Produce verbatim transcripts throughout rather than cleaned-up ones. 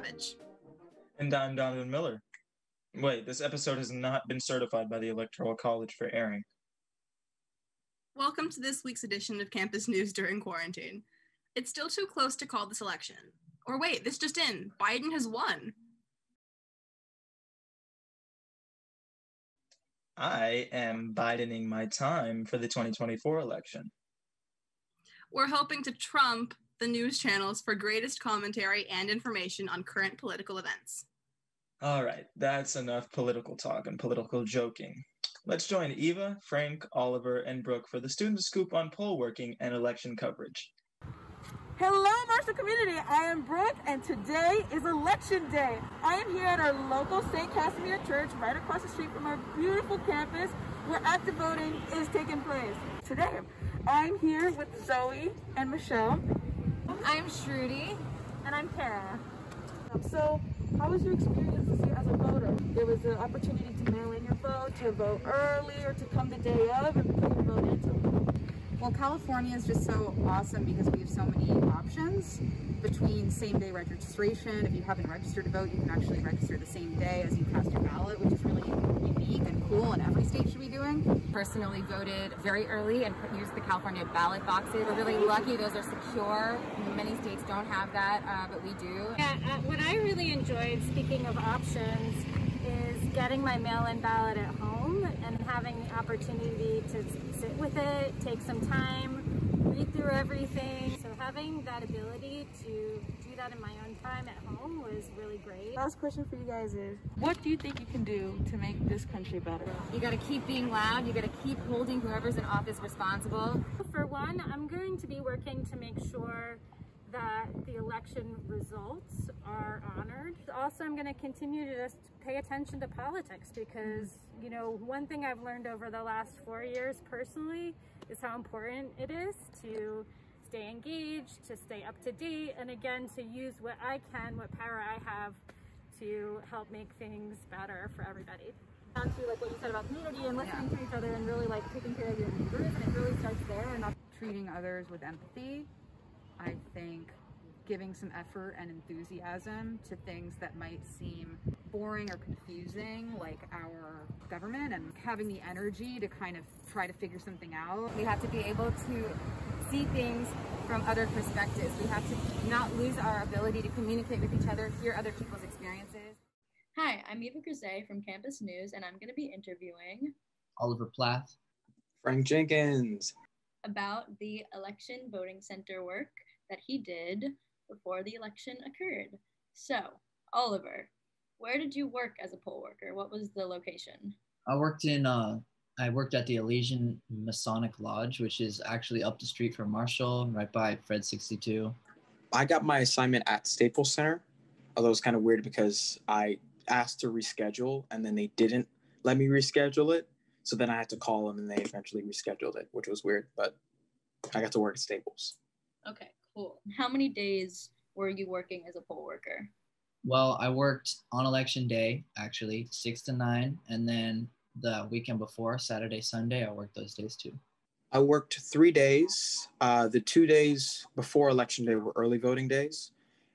Savage. And I'm Donovan Miller. Wait, this episode has not been certified by the Electoral College for airing. Welcome to this week's edition of Campus News During Quarantine. It's still too close to call this election. Or wait, this just in, Biden has won. I am Bidening my time for the twenty twenty-four election. We're hoping to trump the news channels for greatest commentary and information on current political events. All right, that's enough political talk and political joking. Let's join Eva, Frank, Oliver, and Brooke for the Student Scoop on poll working and election coverage. Hello, Marshall community. I am Brooke, and today is election day. I am here at our local Saint Casimir Church, right across the street from our beautiful campus, where active voting is taking place. Today, I'm here with Zoe and Michelle. I'm Shruti. And I'm Kara. So, how was your experience this year as a voter? There was an opportunity to mail in your vote, to vote early, or to come the day of and put your vote in. Well, California is just so awesome because we have so many options between same-day registration. If you haven't registered to vote, you can actually register the same day as you cast your ballot, which is really unique and cool, and every state should be doing. Personally voted very early and used the California ballot boxes. We're really lucky; those are secure. Many states don't have that, uh, but we do. Yeah, uh, what I really enjoyed, speaking of options, is getting my mail-in ballot at home and having the opportunity to sit with it, take some time, read through everything. So having that ability to do that in my own time at home was really great. Last question for you guys is, what do you think you can do to make this country better? You gotta keep being loud, you gotta keep holding whoever's in office responsible. For one, I'm going to be working to make sure that the election results are honored. Also, I'm going to continue to just pay attention to politics because, you know, one thing I've learned over the last four years personally is how important it is to stay engaged, to stay up to date, and again, to use what I can, what power I have to help make things better for everybody. Down to like what you said about community and listening yeah. to each other and really like taking care of your neighbors, and it really starts there. And not treating others with empathy. I think giving some effort and enthusiasm to things that might seem boring or confusing, like our government, and having the energy to kind of try to figure something out. We have to be able to see things from other perspectives. We have to not lose our ability to communicate with each other, hear other people's experiences. Hi, I'm Eva Grisey from Campus News, and I'm going to be interviewing Oliver Plath, Frank Jenkins, about the election voting center work that he did before the election occurred. So, Oliver, where did you work as a poll worker? What was the location? I worked in, uh, I worked at the Elysian Masonic Lodge, which is actually up the street from Marshall, right by Fred sixty-two. I got my assignment at Staples Center, although it's kind of weird because I asked to reschedule and then they didn't let me reschedule it. So then I had to call them and they eventually rescheduled it, which was weird, but I got to work at Staples. Okay, cool. How many days were you working as a poll worker? Well, I worked on election day, actually, six to nine. And then the weekend before, Saturday, Sunday, I worked those days too. I worked three days. Uh, the two days before election day were early voting days.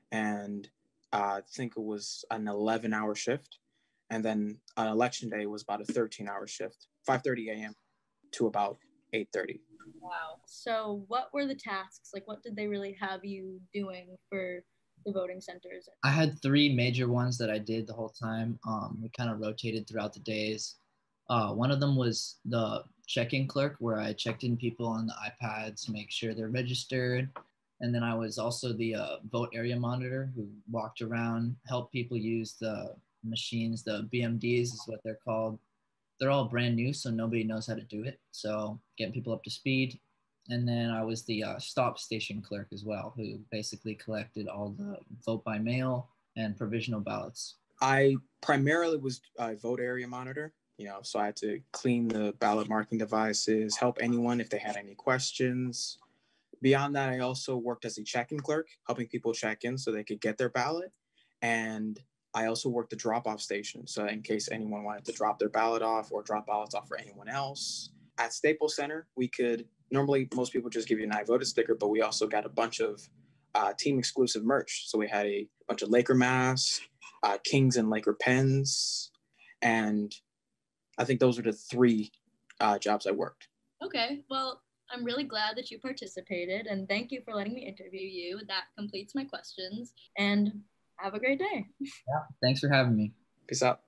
And uh, I think it was an eleven hour shift. And then on election day was about a thirteen hour shift, five thirty a.m. to about eight thirty. Wow. So what were the tasks? Like, what did they really have you doing for the voting centers? I had three major ones that I did the whole time. Um, we kind of rotated throughout the days. Uh, one of them was the check-in clerk, where I checked in people on the iPads to make sure they're registered. And then I was also the uh, vote area monitor who walked around, helped people use the machines. The B M Ds is what they're called. They're all brand new, so nobody knows how to do it. So getting people up to speed. And then I was the uh, stop station clerk as well, who basically collected all the vote by mail and provisional ballots. I primarily was a vote area monitor, you know, so I had to clean the ballot marking devices, help anyone if they had any questions. Beyond that, I also worked as a check-in clerk, helping people check in so they could get their ballot. And I also worked the drop-off station, so in case anyone wanted to drop their ballot off or drop ballots off for anyone else. At Staples Center, we could, normally most people just give you an I voted sticker, but we also got a bunch of uh, team exclusive merch. So we had a bunch of Laker masks, uh, Kings and Laker pens, and I think those are the three uh, jobs I worked. Okay, well, I'm really glad that you participated, and thank you for letting me interview you. That completes my questions, and have a great day. Yeah, thanks for having me. Peace out.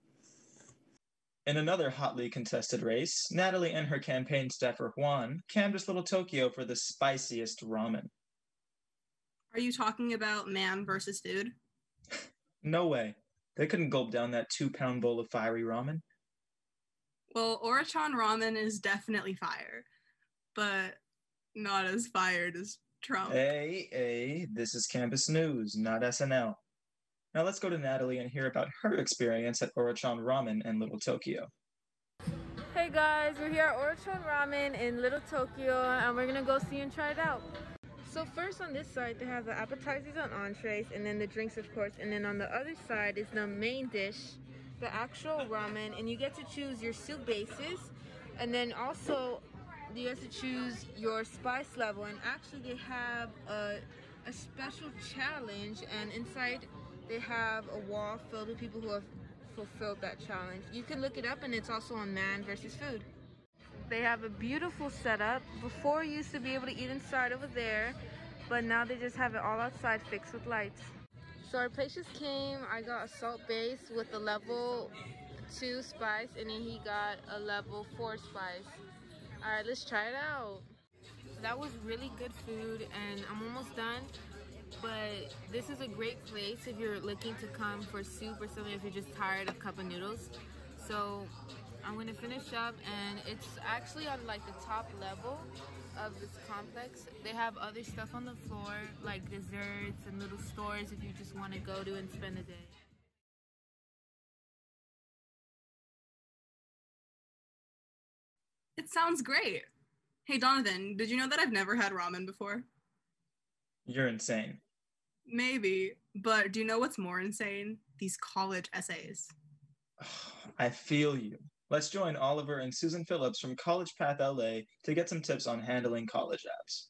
In another hotly contested race, Natalie and her campaign staffer Juan canvassed Little Tokyo for the spiciest ramen. Are you talking about man versus food? No way. They couldn't gulp down that two-pound bowl of fiery ramen. Well, Orichan ramen is definitely fire, but not as fired as Trump. Hey, hey, this is Campus News, not S N L. Now let's go to Natalie and hear about her experience at Orichan Ramen in Little Tokyo. Hey guys, we're here at Orichan Ramen in Little Tokyo, and we're gonna go see and try it out. So first on this side, they have the appetizers and entrees, and then the drinks, of course. And then on the other side is the main dish, the actual ramen, and you get to choose your soup bases, and then also you get to choose your spice level. And actually, they have a, a special challenge, and inside they have a wall filled with people who have fulfilled that challenge. You can look it up, and it's also on Man versus Food. They have a beautiful setup. Before, you used to be able to eat inside over there, but now they just have it all outside fixed with lights. So our plate just came. I got a salt base with a level two spice, and then he got a level four spice. All right, let's try it out. That was really good food, and I'm almost done. But this is a great place if you're looking to come for soup or something, if you're just tired of cup of noodles. So I'm gonna finish up, and it's actually on like the top level of this complex. They have other stuff on the floor, like desserts and little stores if you just want to go to and spend the day. It sounds great. Hey Donovan, did you know that I've never had ramen before? You're insane. Maybe, but do you know what's more insane? These college essays. I feel you. Let's join Oliver and Susan Phillips from College Path L A to get some tips on handling college apps.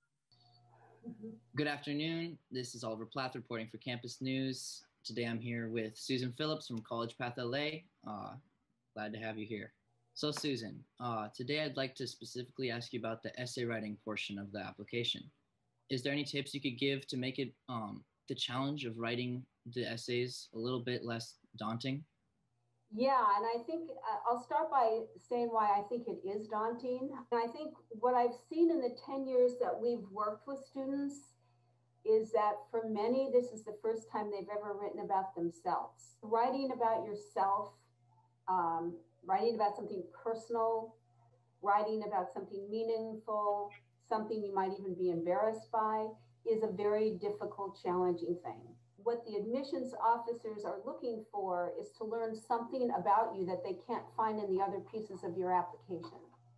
Good afternoon. This is Oliver Plath reporting for Campus News. Today I'm here with Susan Phillips from College Path L A. Uh, glad to have you here. So Susan, uh, today I'd like to specifically ask you about the essay writing portion of the application. Is there any tips you could give to make it um, the challenge of writing the essays a little bit less daunting? Yeah, and I think uh, I'll start by saying why I think it is daunting. And I think what I've seen in the ten years that we've worked with students is that for many, this is the first time they've ever written about themselves. Writing about yourself, um, writing about something personal, writing about something meaningful, something you might even be embarrassed by, is a very difficult, challenging thing. What the admissions officers are looking for is to learn something about you that they can't find in the other pieces of your application.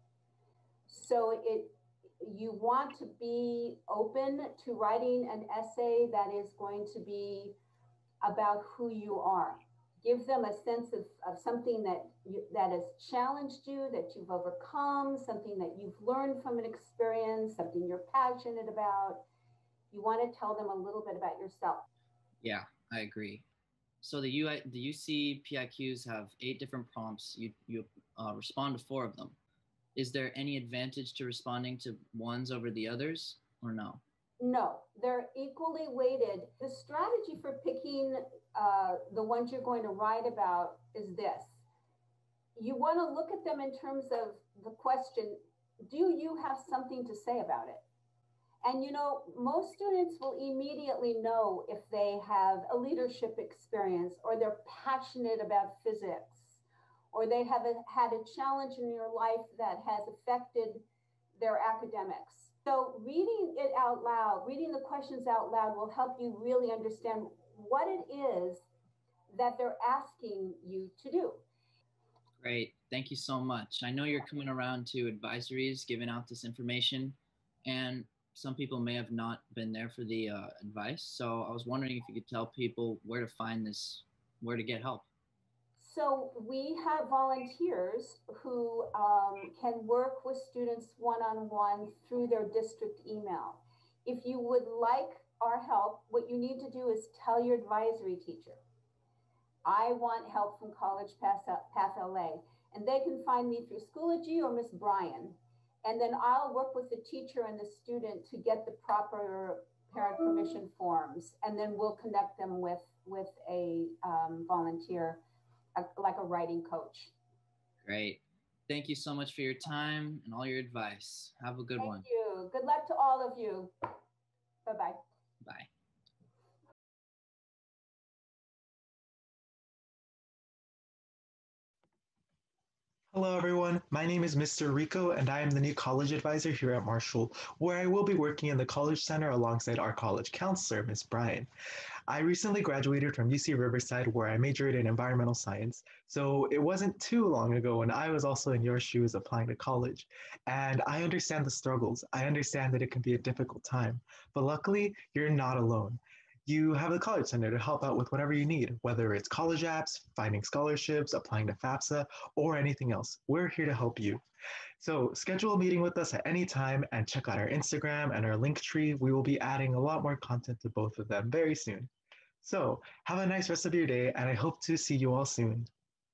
So it, you want to be open to writing an essay that is going to be about who you are. Give them a sense of, of something that you, that has challenged you, that you've overcome, something that you've learned from an experience, something you're passionate about. You want to tell them a little bit about yourself. Yeah, I agree. So the U I, the U C P I Qs have eight different prompts. You you uh, respond to four of them. Is there any advantage to responding to ones over the others, or no? No, they're equally weighted. The strategy for picking uh, the ones you're going to write about is this. You want to look at them in terms of the question, do you have something to say about it? And you know, most students will immediately know if they have a leadership experience, or they're passionate about physics, or they have a, had a challenge in your life that has affected their academics. So reading it out loud, reading the questions out loud will help you really understand what it is that they're asking you to do. Great, thank you so much. I know you're coming around to advisories, giving out this information, and some people may have not been there for the uh, advice. So I was wondering if you could tell people where to find this, where to get help. So we have volunteers who um, can work with students one-on-one through their district email. If you would like our help, what you need to do is tell your advisory teacher, I want help from College Path L A. And they can find me through Schoology or Miss Bryan. And then I'll work with the teacher and the student to get the proper parent permission forms. And then we'll connect them with, with a um, volunteer, a, like a writing coach. Great. Thank you so much for your time and all your advice. Have a good Thank one. Thank you. Good luck to all of you. Bye-bye. Bye. Hello everyone, my name is Mister Rico and I am the new college advisor here at Marshall, where I will be working in the College Center alongside our college counselor, Miz Bryan. I recently graduated from U C Riverside where I majored in environmental science, so it wasn't too long ago when I was also in your shoes applying to college. And I understand the struggles, I understand that it can be a difficult time, but luckily you're not alone. You have the College Center to help out with whatever you need, whether it's college apps, finding scholarships, applying to FAFSA, or anything else. We're here to help you. So schedule a meeting with us at any time and check out our Instagram and our Linktree. We will be adding a lot more content to both of them very soon. So have a nice rest of your day, and I hope to see you all soon.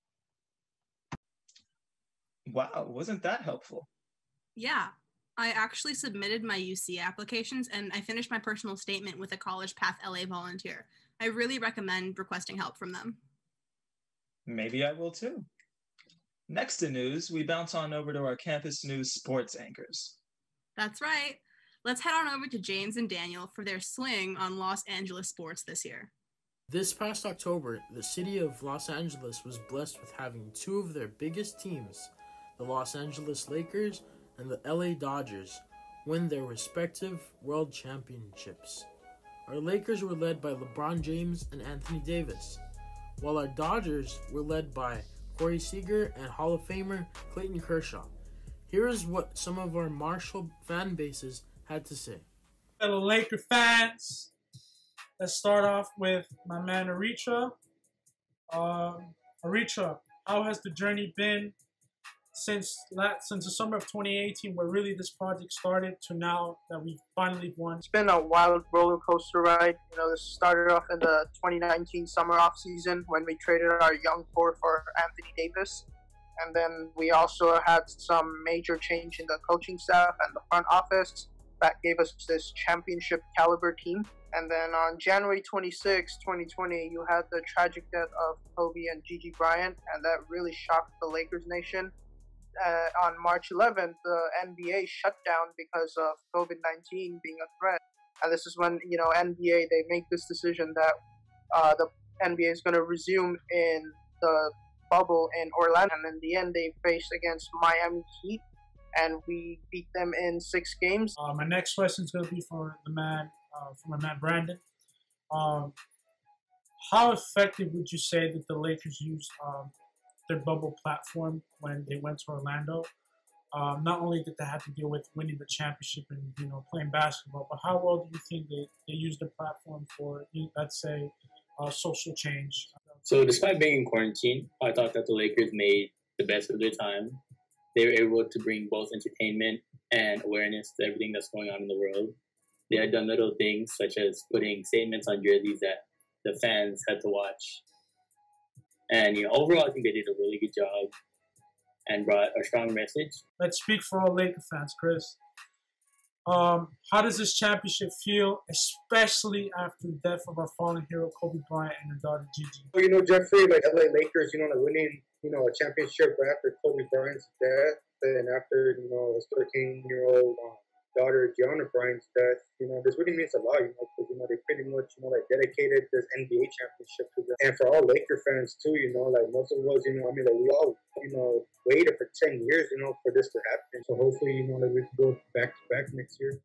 Wow, wasn't that helpful? Yeah. I actually submitted my U C applications and I finished my personal statement with a College Path L A volunteer. I really recommend requesting help from them. Maybe I will too. Next to news, we bounce on over to our campus news sports anchors. That's right. Let's head on over to James and Daniel for their swing on Los Angeles sports this year. This past October, the city of Los Angeles was blessed with having two of their biggest teams, the Los Angeles Lakers and the L A Dodgers, win their respective world championships. Our Lakers were led by LeBron James and Anthony Davis, while our Dodgers were led by Corey Seager and Hall of Famer Clayton Kershaw. Here is what some of our Marshall fan bases had to say. Fellow Laker fans, let's start off with my man Aritra. Um, Aritra, how has the journey been since since the summer of twenty eighteen, where really this project started, to now that we've finally won? It's been a wild roller coaster ride. You know, this started off in the twenty nineteen summer off season when we traded our young core for Anthony Davis. And then we also had some major change in the coaching staff and the front office that gave us this championship caliber team. And then on January twenty-sixth, twenty twenty, you had the tragic death of Kobe and Gigi Bryant, and that really shocked the Lakers nation. Uh, on March eleventh, the N B A shut down because of COVID nineteen being a threat. And this is when, you know, N B A, they make this decision that uh, the N B A is going to resume in the bubble in Orlando. And in the end, they faced against Miami Heat, and we beat them in six games. Uh, my next question is going to be for the man, uh, for my man Brandon. Um, how effective would you say that the Lakers used um, their bubble platform when they went to Orlando? Um, not only did they have to deal with winning the championship and, you know, playing basketball, but how well do you think they, they used the platform for, let's say, uh, social change? So despite being in quarantine, I thought that the Lakers made the best of their time. They were able to bring both entertainment and awareness to everything that's going on in the world. They had done little things such as putting statements on jerseys that the fans had to watch. And, you know, overall, I think they did a really good job and brought a strong message. Let's speak for all Laker fans, Chris. Um, how does this championship feel, especially after the death of our fallen hero, Kobe Bryant, and his daughter, Gigi? Well, you know, Jeffrey, like L A Lakers, you know, like winning, you know, a championship right after Kobe Bryant's death, and after, you know, a thirteen-year-old um, daughter, Gianna Bryant's death, you know, this really means a lot, you know, because, you know, they pretty much, you know, like, dedicated this N B A championship to them. And for all Laker fans, too, you know, like, most of us, you know, I mean, like, we all, you know, waited for ten years, you know, for this to happen. So hopefully, you know, that we can go back-to-back next year.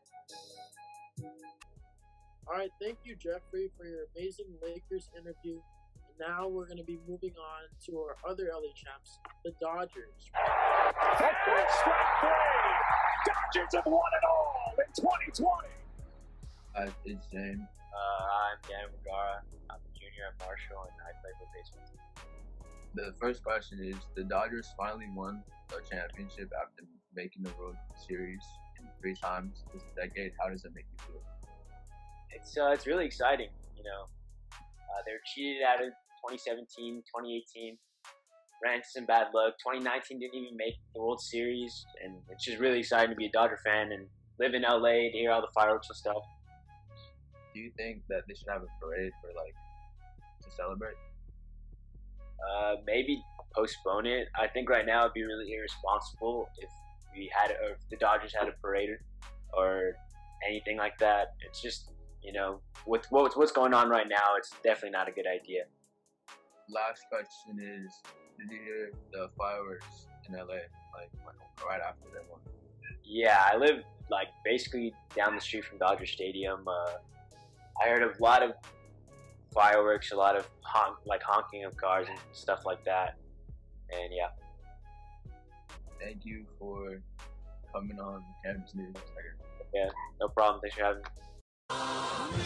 All right, thank you, Jeffrey, for your amazing Lakers interview. And now we're going to be moving on to our other L A champs, the Dodgers. Headfirst strike three. Dodgers have won it all in twenty twenty. Hi, it's James. Uh, I'm Dan Vergara. I'm a junior at Marshall, and I play for baseball. The first question is, the Dodgers finally won a championship after making the World Series in three times this decade. How does it make you feel? it's uh, it's really exciting. You know, uh, they're cheated out of twenty seventeen, twenty eighteen. Ran into some bad luck. twenty nineteen didn't even make the World Series, and it's just really exciting to be a Dodger fan and live in L A to hear all the fireworks and stuff. Do you think that they should have a parade for like to celebrate? Uh, maybe postpone it. I think right now it'd be really irresponsible if we had, or if the Dodgers had a parade or anything like that. It's just, you know, with what's what's going on right now, it's definitely not a good idea. Last question is, did you hear the fireworks in L A, like right after that one? Yeah, I live like basically down the street from Dodger Stadium. Uh, I heard a lot of fireworks, a lot of honk, like honking of cars and stuff like that. And yeah. Thank you for coming on Campus News. Yeah, no problem. Thanks for having me.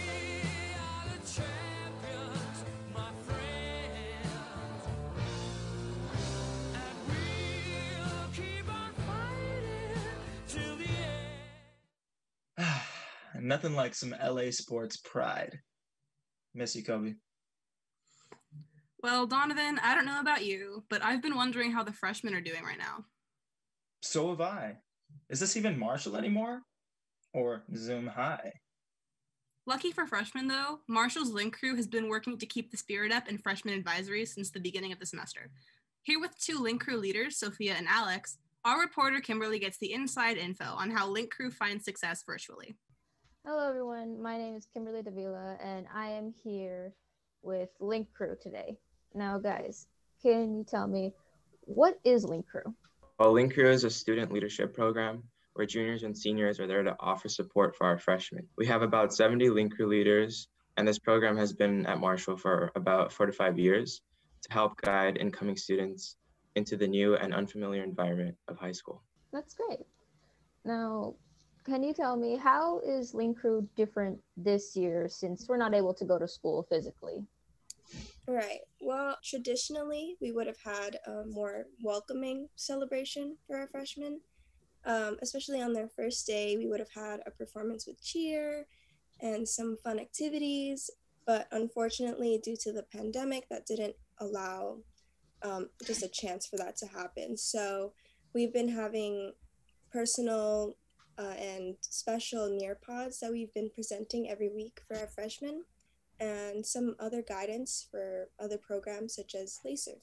Nothing like some L A sports pride. Miss you, Kobe. Well, Donovan, I don't know about you, but I've been wondering how the freshmen are doing right now. So have I. Is this even Marshall anymore? Or Zoom High? Lucky for freshmen, though, Marshall's Link Crew has been working to keep the spirit up in freshman advisories since the beginning of the semester. Here with two Link Crew leaders, Sophia and Alex, our reporter Kimberly gets the inside info on how Link Crew finds success virtually. Hello, everyone. My name is Kimberly Davila, and I am here with Link Crew today. Now, guys, can you tell me, what is Link Crew? Well, Link Crew is a student leadership program where juniors and seniors are there to offer support for our freshmen. We have about seventy Link Crew leaders, and this program has been at Marshall for about four to five years to help guide incoming students into the new and unfamiliar environment of high school. That's great. Now, can you tell me, how is Link Crew different this year since we're not able to go to school physically? Right. Well, traditionally, we would have had a more welcoming celebration for our freshmen. Um, especially on their first day, we would have had a performance with cheer and some fun activities. But unfortunately, due to the pandemic, that didn't allow um, just a chance for that to happen. So we've been having personal Uh, and special Nearpods that we've been presenting every week for our freshmen, and some other guidance for other programs such as LACER.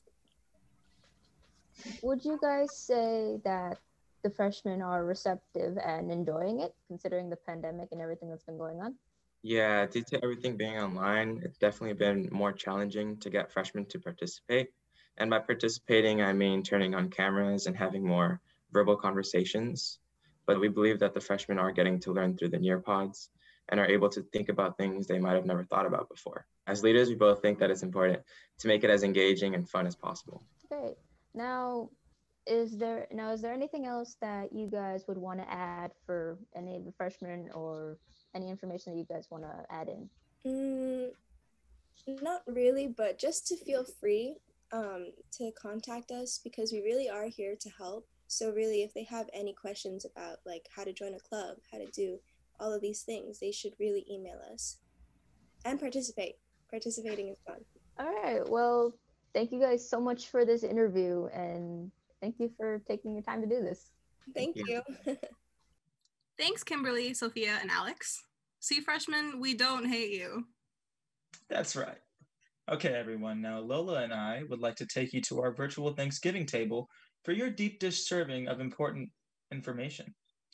Would you guys say that the freshmen are receptive and enjoying it, considering the pandemic and everything that's been going on? Yeah, due to everything being online, it's definitely been more challenging to get freshmen to participate. And by participating, I mean turning on cameras and having more verbal conversations. But we believe that the freshmen are getting to learn through the Nearpods and are able to think about things they might have never thought about before. As leaders, we both think that it's important to make it as engaging and fun as possible. Great. Now, is there now is there anything else that you guys would want to add for any of the freshmen, or any information that you guys want to add in? Mm, not really, but just to feel free um, to contact us, because we really are here to help. So really, if they have any questions about like how to join a club, how to do all of these things, they should really email us and participate. Participating is fun. All right. Well, thank you guys so much for this interview, and thank you for taking your time to do this. Thank, thank you. you. Thanks, Kimberly, Sophia, and Alex. See, freshmen, we don't hate you. That's right. Okay, everyone. Now, Lola and I would like to take you to our virtual Thanksgiving table for your deep dish serving of important information.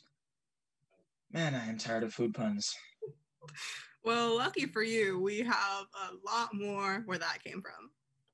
Man, I am tired of food puns. Well, lucky for you, we have a lot more where that came from.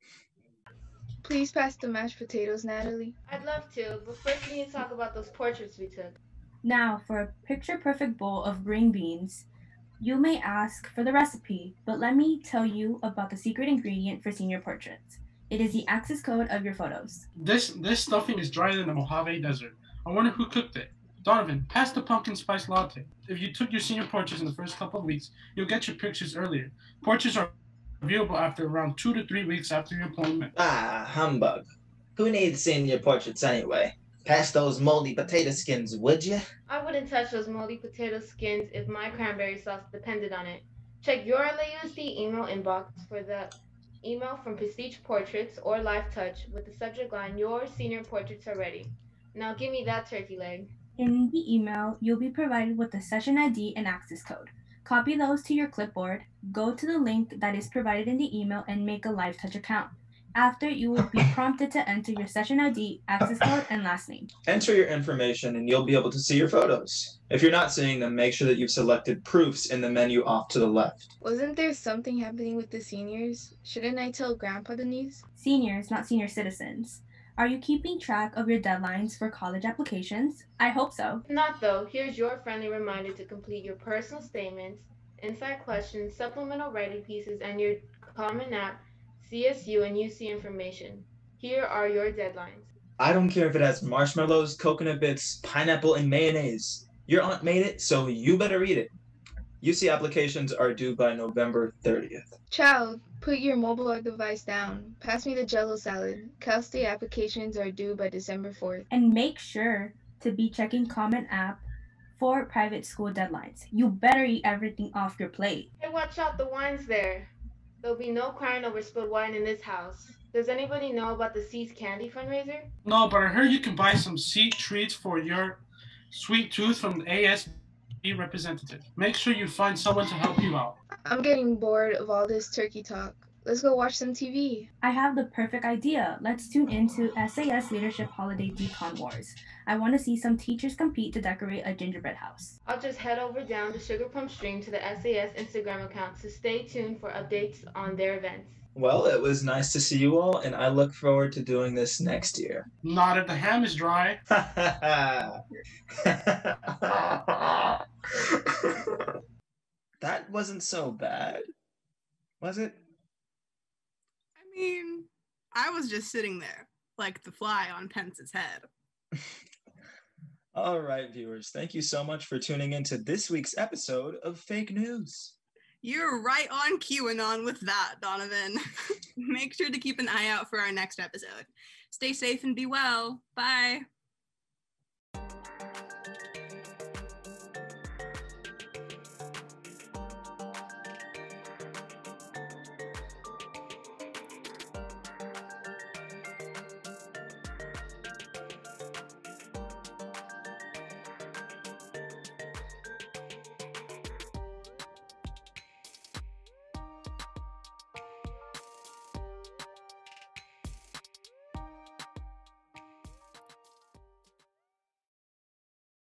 Please pass the mashed potatoes, Natalie. I'd love to, but first we need to talk about those portraits we took. Now, for a picture-perfect bowl of green beans, you may ask for the recipe, but let me tell you about the secret ingredient for senior portraits. It is the access code of your photos. This this stuffing is drier than the Mojave Desert. I wonder who cooked it. Donovan, pass the pumpkin spice latte. If you took your senior portraits in the first couple of weeks, you'll get your pictures earlier. Portraits are viewable after around two to three weeks after your appointment. Ah, humbug. Who needs senior portraits anyway? Pass those moldy potato skins, would you? I wouldn't touch those moldy potato skins if my cranberry sauce depended on it. Check your L A U S D email inbox for the email from Prestige Portraits or Live Touch with the subject line, your senior portraits are ready. Now give me that turkey leg. In the email, you'll be provided with the session I D and access code. Copy those to your clipboard, go to the link that is provided in the email, and make a Live Touch account. After, you will be prompted to enter your session I D, access code, and last name. Enter your information and you'll be able to see your photos. If you're not seeing them, make sure that you've selected Proofs in the menu off to the left. Wasn't there something happening with the seniors? Shouldn't I tell Grandpa the news? Seniors, not senior citizens. Are you keeping track of your deadlines for college applications? I hope so. Not though. Here's your friendly reminder to complete your personal statements, inside questions, supplemental writing pieces, and your Common App, C S U, and U C information. Here are your deadlines. I don't care if it has marshmallows, coconut bits, pineapple, and mayonnaise. Your aunt made it, so you better eat it. U C applications are due by November thirtieth. Child, put your mobile device down. Pass me the Jell-O salad. Cal State applications are due by December fourth. And make sure to be checking Common App for private school deadlines. You better eat everything off your plate. Hey, watch out, the wine's there. There'll be no crying over spilled wine in this house. Does anybody know about the Seeds Candy fundraiser? No, but I heard you can buy some seed treats for your sweet tooth from the A S B representative. Make sure you find someone to help you out. I'm getting bored of all this turkey talk. Let's go watch some T V. I have the perfect idea. Let's tune into S A S Leadership Holiday Decon Wars. I want to see some teachers compete to decorate a gingerbread house. I'll just head over down the Sugar Plum Stream to the S A S Instagram account, so stay tuned for updates on their events. Well, it was nice to see you all, and I look forward to doing this next year. Not if the ham is dry. That wasn't so bad, was it? I mean, I was just sitting there, like the fly on Pence's head. All right, viewers, thank you so much for tuning in to this week's episode of Fake News. You're right on QAnon with that, Donovan. Make sure to keep an eye out for our next episode. Stay safe and be well. Bye.